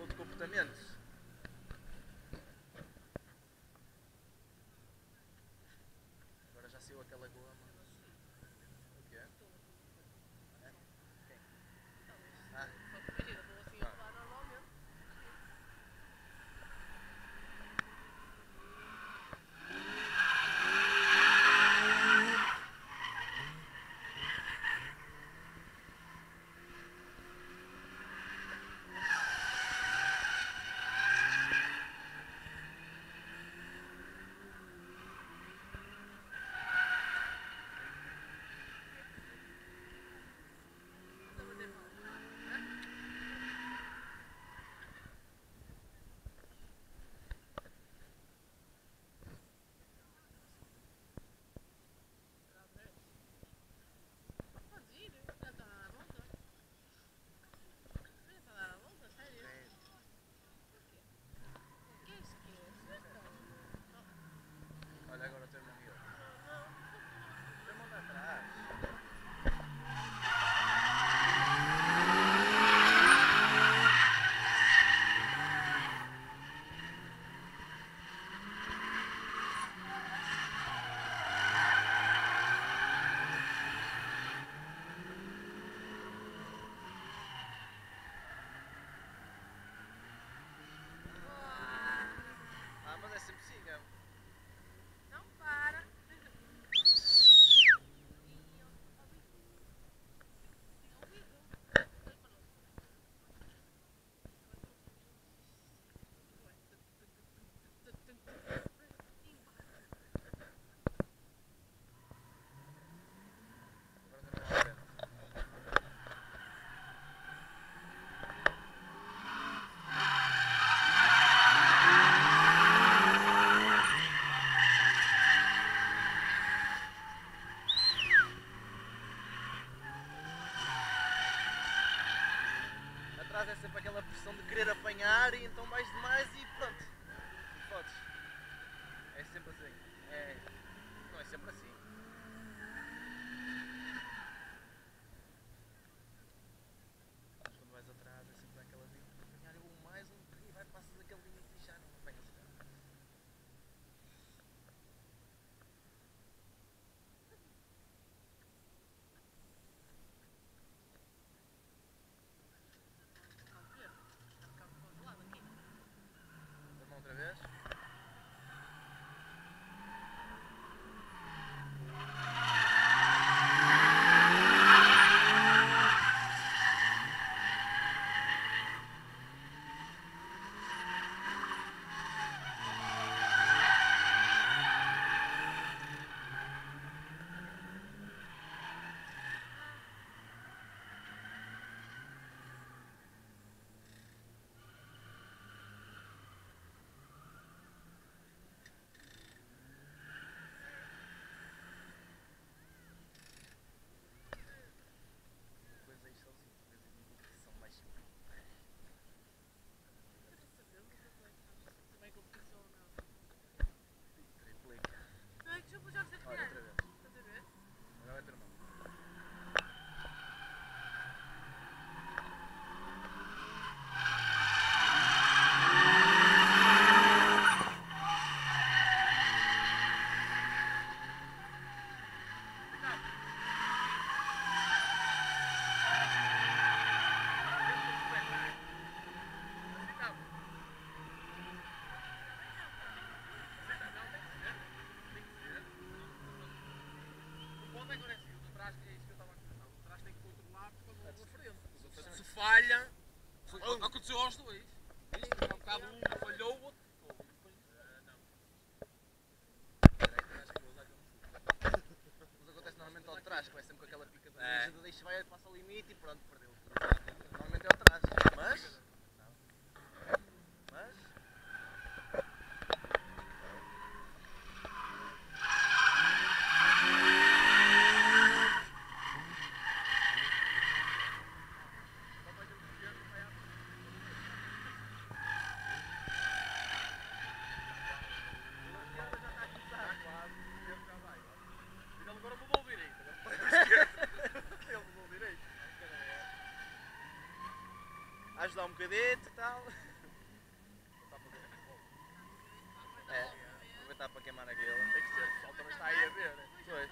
de comportamento. Agora já saiu aquela goma. O quê? É? Quem? Ah. Imagina, estou assim a falar normalmente. Pode ir, já está a dar a volta. Já está a dar a volta, sério? Porquê? O que é isso aqui? Olha agora o teu irmão e eu. Não. O teu irmão está atrás. Ah, mas é sempre siga. Não para. Agora não vale a pena. Atrás é sempre aquela pressão de querer apanhar e então vais demais e pronto. E fodes. É sempre assim. É. Não é sempre assim. Mas quando vais atrás é sempre aquela de apanhar o mais um bocadinho e vai passas aquele limite e já não apanhas o carro. Irmão outra vez. Depois aí sozinho, depois aí uma competição mais simples. Vai competição ou não? Triplica. Deixa eu já Olha outra vez. Estás a ver? Agora vai teu irmão. Se falha, aconteceu aos dois. Isto, há um bocado um falhou, o outro ficou. Mas acontece normalmente ao trás, que vai sempre com aquela pica da É. ajuda, deixa, vai, passa o limite e pronto, perdeu. Normalmente é ao trás. Mas. Mas. Agora mudou o direito. Ele mudou direito. A ajudar um bocadito e tal. aproveitar para queimar aquilo. Tem que ser, o pessoal também está aí a ver. Pois.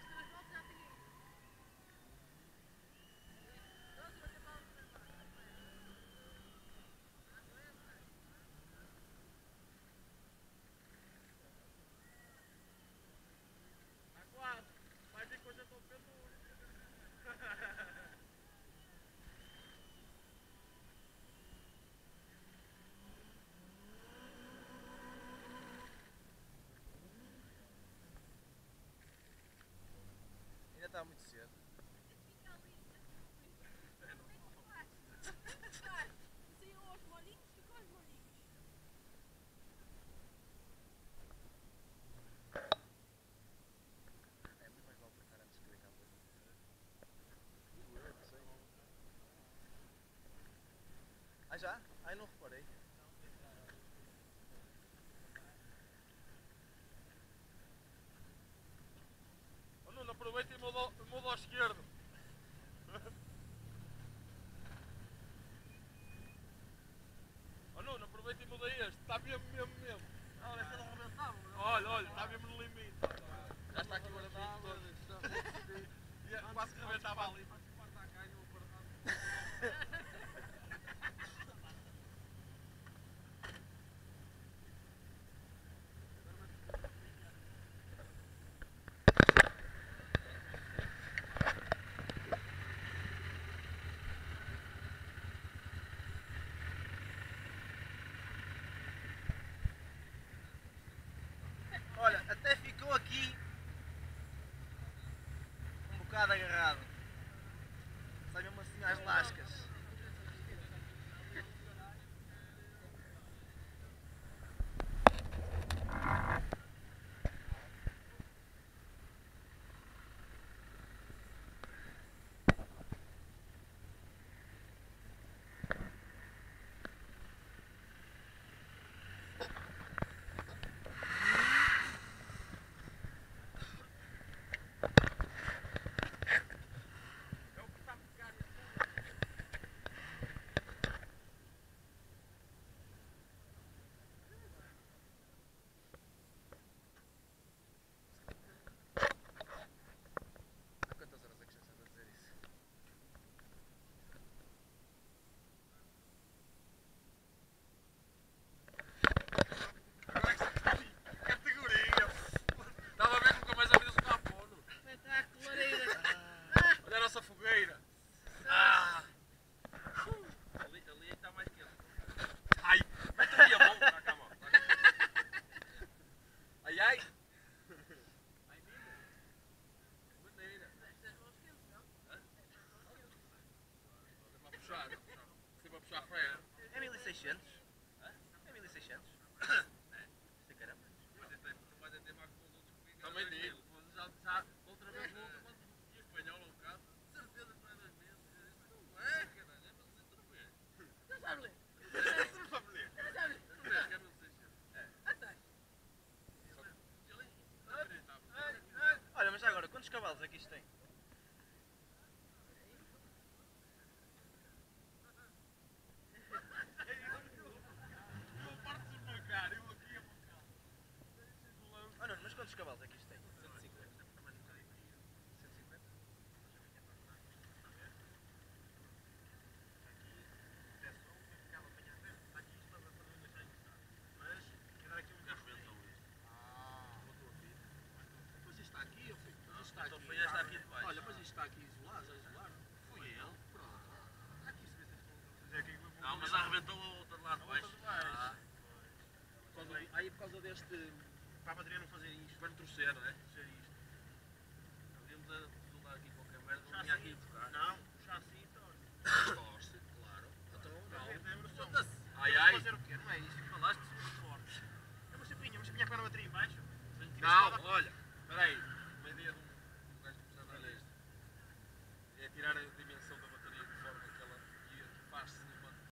Está quase. Vai ver que hoje eu estou vendo. Ainda está muito cedo. É muito mais vale pensar antes de clicar coisa. Não sei. Ah já? Ai não reparei. Oh, Nuno, aproveita e muda ao esquerdo. Oh, Nuno, aproveita e muda este. Está mesmo. Olha, essa não arrebentava. Olha, está mesmo no limite. Já está aqui o aramigo todo. Quase que rebentava ali. Olha, até ficou aqui um bocado agarrado. Sai mesmo assim às lascas. Há quantas horas é que já estás a dizer isso? Categoria. Estava a ver que nunca mais abrimos o carbono. Olha a nossa fogueira. Ali está mais quente. Ai, mete ali a mão. Está cá a mão. Ai, ai. Ai, maneira. Sempre a puxar a freira. É 1600? É 1600? Isto é caramba. Não vai ter mais que os outros comigo. Também digo. Já outra vez quando e espanhol um bocado. Certeza que não é 2000. Não é, caralho. É 1600. Não sabe ler. Não sabe ler. Não sabe ler. Não vês que é 1600. Até. Olha, mas já agora, quantos cavalos é que isto tem? Não parte de esmagar. Eu aqui a mancar. Oh não, mas quantos cavalos é que isto tem? 150? 150? Mas isto está aqui, eu fico. Isto está Só aqui. foi esta aqui de baixo. Olha, mas isto está aqui isolado, já isolaram. Foi ele. Pronto. Aqui se vê se Não, mas arrebentou a outra lá de baixo. Aí por causa deste. Para a bateria não fazer isto. Para não torcer, não é? Fazer isto.